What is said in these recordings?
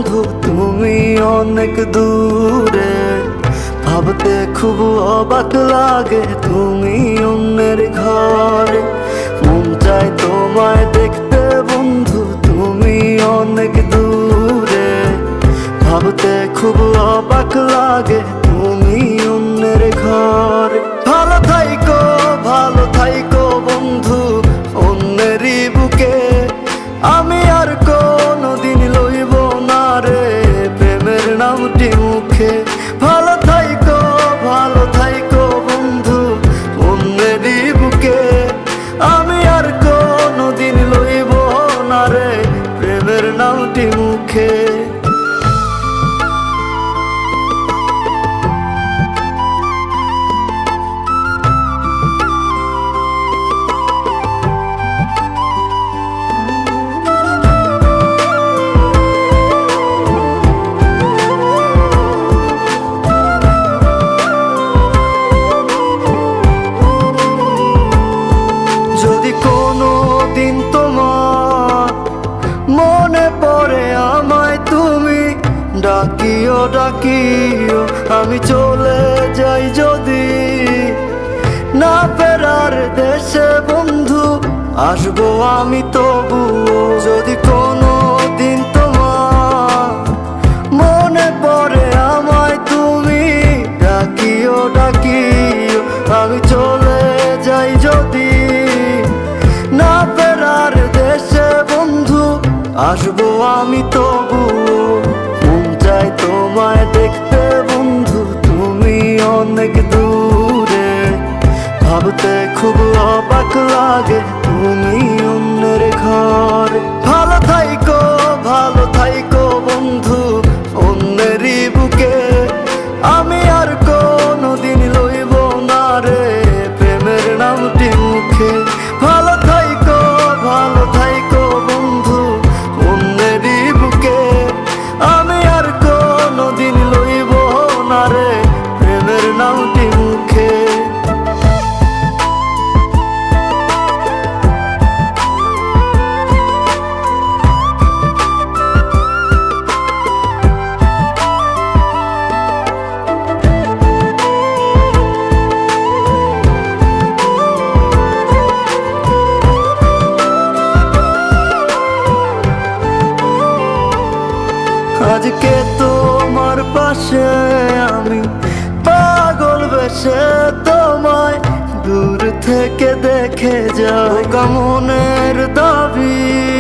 বন্ধু তুমি অনেক দূরে, ভাবতে খুব অবাক লাগে তুমি অন্যের ঘরে। মন চায় তোমায় দেখতে বন্ধু তুমি অনেক দূরে, ভাবতে খুব অবাক লাগে তুমি অন্যের ঘরে। ভালো থাইকো বন্ধু অন্যেরই বুকে, আমি আর কোনদিন লইব না রে প্রেমের নামটি মুখে। ভালো থাইকো বন্ধু অন্যেরই বুকে, আমি আর কোনদিন লইব না রে প্রেমের নামটি মুখে। যদি কোনো দিন তোমার মনে পড়ে আমায় তুমি ডাকিও আমি চলে যাই যদি না ফেরার দেশে বন্ধু আসবো আমি তবুও। যদি কোনো দিন তোমার মনে পড়ে আমায় তুমি ডাকিও আমি চলে যাই যদি না ফেরার দেশে বন্ধু আসবো আমি তবুও। মন চায় তোমায় দেখতে বন্ধু তুমি অনেক দূরে, ভাবতে খুব অবাক লাগে তুমি অন্যের ঘরে। ভালো থাইকো বন্ধু অন্যেরই বুকে, আমি আর কোনদিন লইব না রে প্রেমের নামটি মুখে। ভালো থাইকো বন্ধু অন্যেরই বুকে, আমি আর কোনদিন লইব না রে প্রেমের নামটি মুখে। আজকে তোমার পাশে আমি পাগল বেশে তোমায় দূর থেকে দেখে যাই। মনের দাবি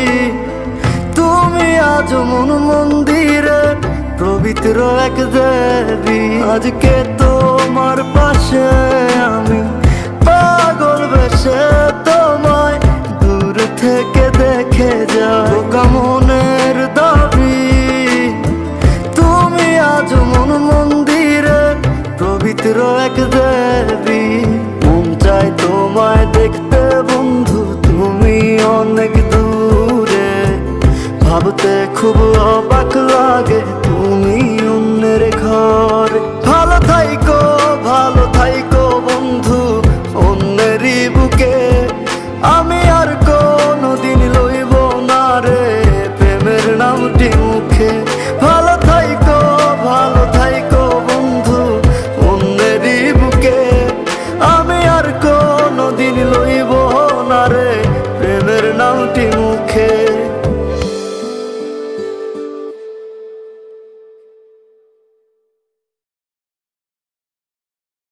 তুমি আজ মন মন্দিরে পবিত্র এক দেবী। আজকে তোমার পাশে আমি পাগল বেশে তোমায় দূর থেকে দেখে যাই। মনের দাবি তুমি আজ মন মন্দিরে পবিত্র এক দেবী। মন চায় তোমায় দেখতে বন্ধু তুমি অনেক দূরে, ভাবতে খুব অবাক লাগে